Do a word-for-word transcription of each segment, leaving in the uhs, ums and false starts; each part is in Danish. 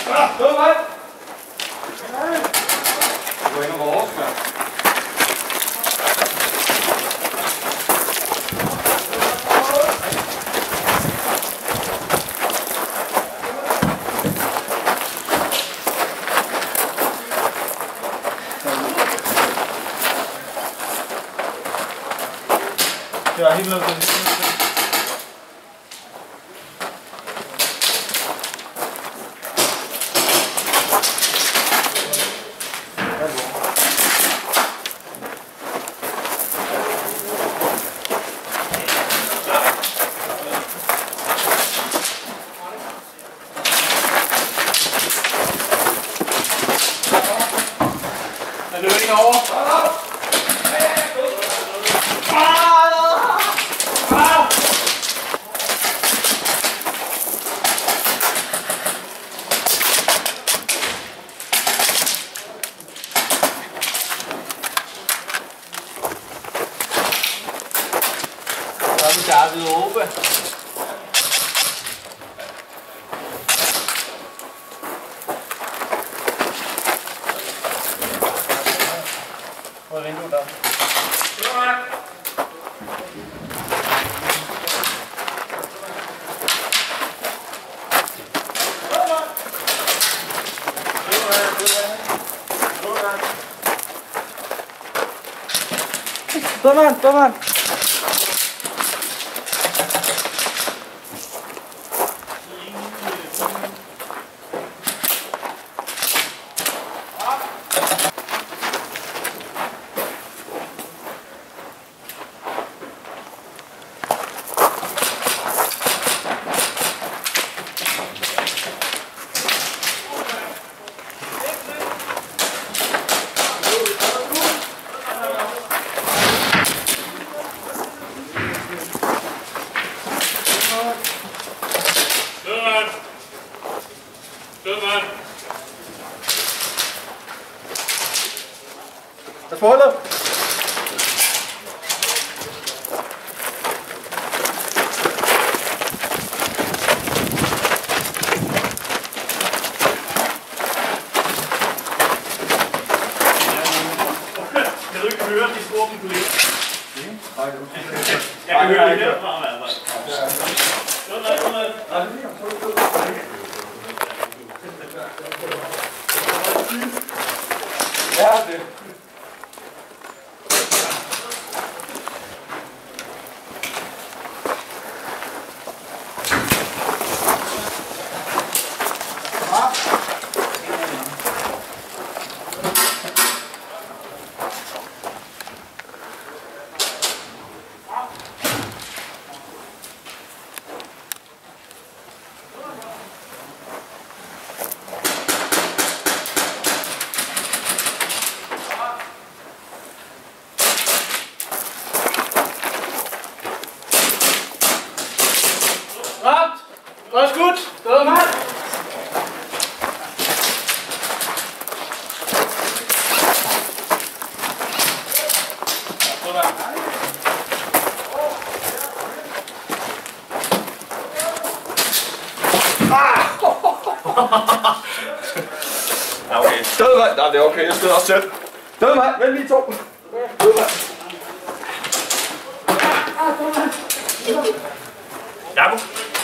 Gå, mand! Du går ind over vores, mand. Ja, helt ned til. Er løbning over? Så er vi oppe. Hvor er vinduet der? Dømmeren, dømmeren! Jeg får holdet. Kan du ikke høre de store kolleger? Nej, det er okay. Jeg kan høre det herfra, i hvert fald. Sådan, sådan. Ja, det. Ramt! Godt skudt! Stået mand! Ja, okay. Stød mand! Nej, det er okay. Jeg støder også selv. Stød mand! Vent lige to. Stød mand. Jakob!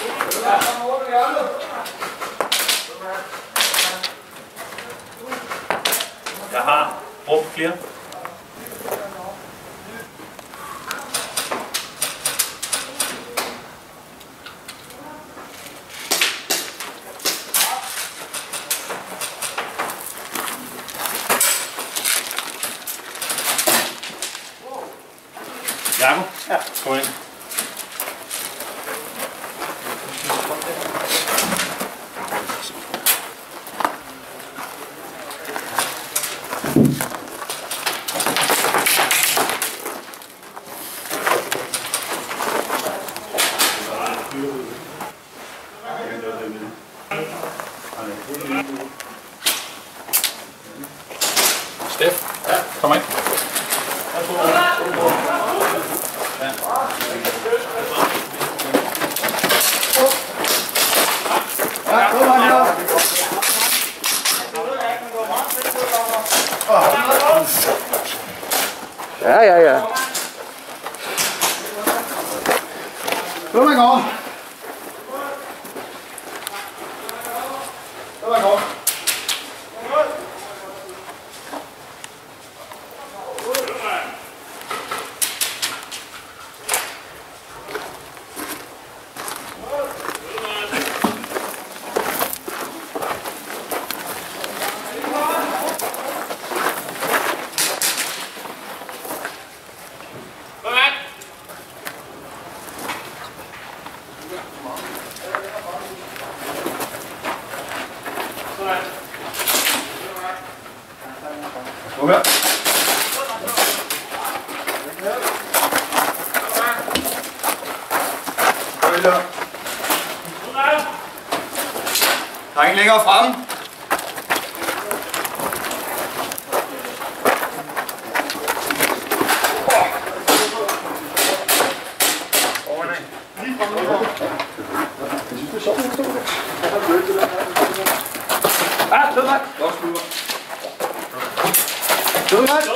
Jeg har brugt flere. Jakob? Ja. Kom ind. Steff, ja. Kom ind. Ja, kom her. Kom her, kom. Kom her. Der er ingen længere fremme. Ah, lød mig. Godt slutter. Lød mig.